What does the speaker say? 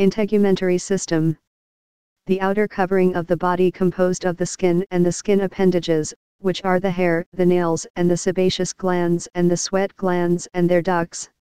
Integumentary system. The outer covering of the body composed of the skin and the skin appendages, which are the hair, the nails and the sebaceous glands and the sweat glands and their ducts.